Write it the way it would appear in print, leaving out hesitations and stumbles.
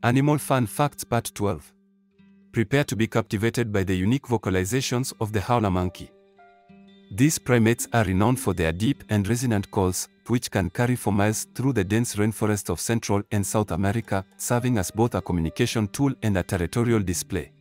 Animal Fun Facts Part 12. Prepare to be captivated by the unique vocalizations of the howler monkey. These primates are renowned for their deep and resonant calls, which can carry for miles through the dense rainforest of Central and South America, serving as both a communication tool and a territorial display.